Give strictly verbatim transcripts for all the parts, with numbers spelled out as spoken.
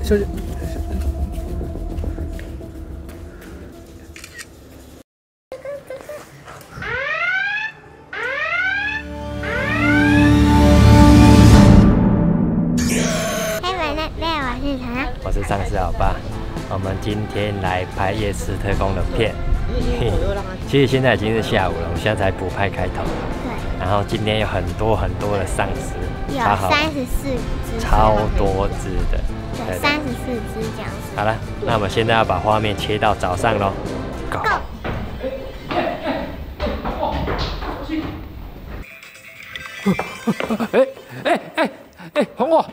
休息。 我是上司老爸，我们今天来拍夜市特工的片。其实现在已经是下午了，我们现在才补拍开头。对。然后今天有很多很多的丧尸， 有三十四只， 超多只的。 对，三十四只这样子。 好了，那我们现在要把画面切到早上喽。Go。哎哎哎哎，还我！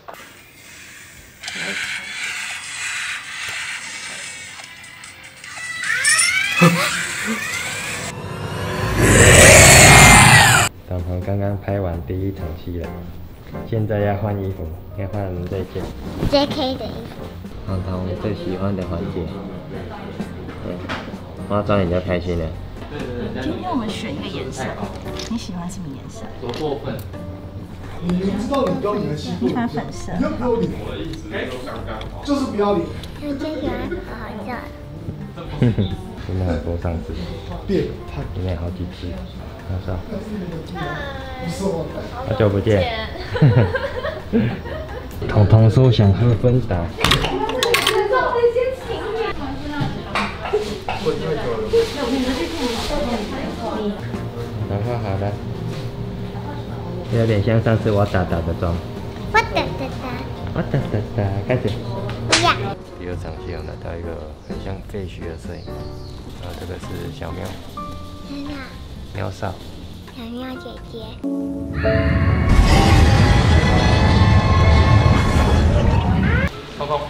导航刚刚拍完第一场戏了，现在要换衣服，要换这件 J K 的衣服。 导航最喜欢的环节，对，化妆比较开心的。 今天我们选一个颜色，你喜欢什么颜色？ 多过分！ 你知道你标你的西部， 你喜欢粉色？ 你要不要理？ 我的意思都刚刚好， 就是不要理。 我最喜欢好笑。 哼哼，真的很多上司， 变态， 里面好几只，好笑。 不是我， 好久不见。彤彤说想喝芬达。然后好了，有点像上次我打打的妆。 我哒哒哒， 我哒哒哒，开始。 不要。 第二场戏我拿到一个很像废墟的摄影，然后这个是小喵， 真的。 喵少。 小喵姐姐。 彤彤，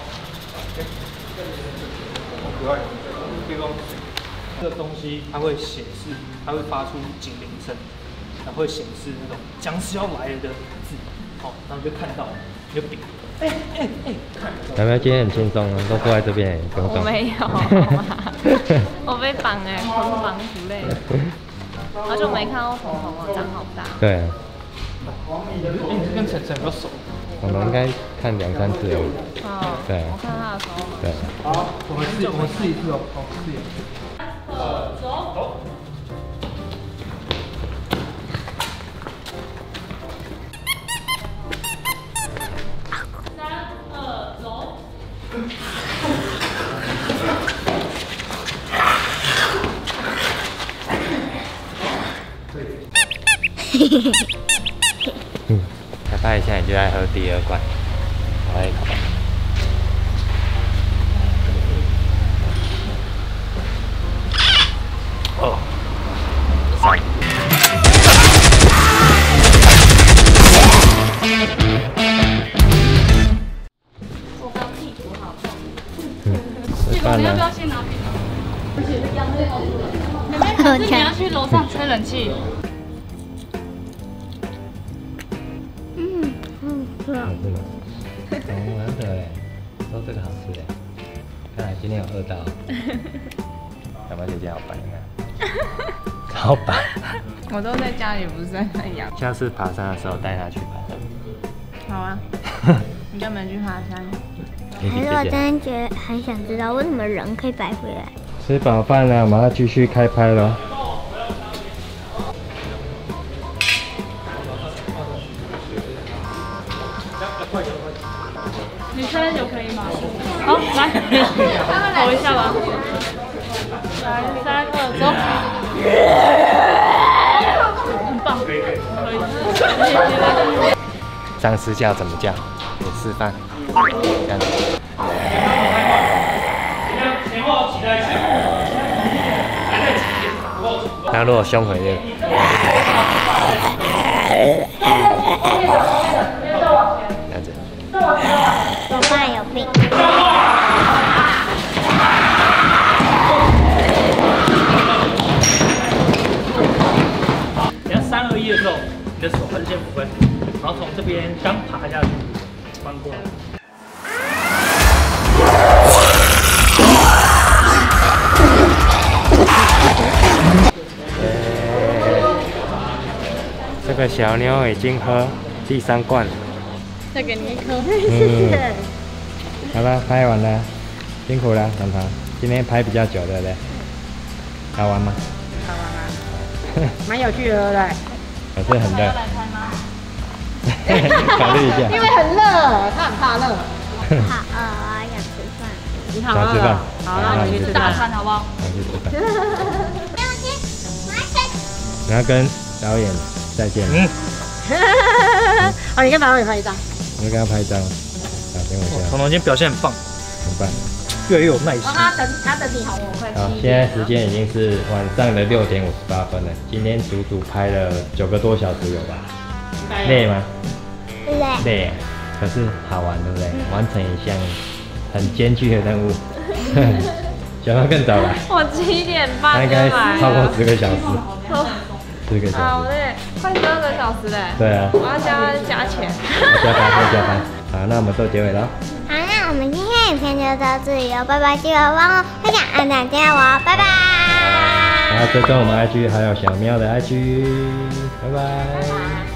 好可爱。这个这个东西它会显示，它会发出警铃声，然后会显示那种僵尸要来了的字，好，然后就看到你就比，哎哎哎， 小喵今天很轻松啊，都坐在这边，不用动。 我没有，我被绑哎，捆绑之类的。好久没看到彤彤了，长好大。 对啊。 哎，你跟晨晨比较熟。 我们应该看两三次而已。 哦。 对。 我看他的时候。 对。 好，我们试，我们试一次哦，好，试一次。 二走。三二走。 嗯，再拍一下你就来喝第二罐，来一口。哦，三。 我刚屁股好痛。 嗯，吃饭呢？ 要不要先拿笔？而且是阳台好热。妹妹，可是你要去楼上吹冷气。 嗯嗯，是啊。 好吃吗？哦，难得哎，说这个好吃哎，看来今天有饿到。小猫姐姐好白，你看，超白。 我都在家里，不是在那养。 下次爬山的时候带它去爬。 好啊，你专门去爬山。 可是我真的觉得很想知道，为什么人可以白回来？ 吃饱饭了，马上继续开拍了。 女生有可以吗？好，来，投一下吧。来，三二走。很棒，可以，可以。 丧尸叫怎么叫？给示范。这样子。前后挤在一起。那如果凶回去。这样子。 我爸有病。 等下三二一的时候，你的手开始先扶分，然后从这边刚爬下去，翻过来。 这个小妞已经喝第三罐了。 再给你一颗。 是。 好了，拍完了，辛苦了，糖糖。今天拍比较久，对不对？好玩吗？ 好玩吗？蛮有趣的，对不对？ 可是很热。考虑一下。 因为很热，他很怕热。 好饿啊，想吃饭。 你好想吃饭？ 好，那我们去吃大餐，好不好？ 我去吃饭。然后跟导演再见。嗯。 好，你跟导演拍一张。 我跟他拍一张。好，等我一下。 彤彤今天表现很棒， 很棒。 越来越有耐心。 他等他等你好，我会。 好，现在时间已经是晚上的六点五十八分了。今天足足拍了九个多小时有吧？累吗？ 累。 累，可是好玩，对不对？完成一项很艰巨的任务。小胖更早来。 我七点半应该就来了。 超过十个小时。十个小时。 好累，快十二个小时嘞。 对啊。 我要加加钱。 加班，要加班。好，那我们做结尾了。 好，那我们今天的影片就到这里了，拜拜！记得帮我分享、按赞、订阅我，拜拜！ 然后追踪我们 I G 还有小喵的 I G， 拜拜。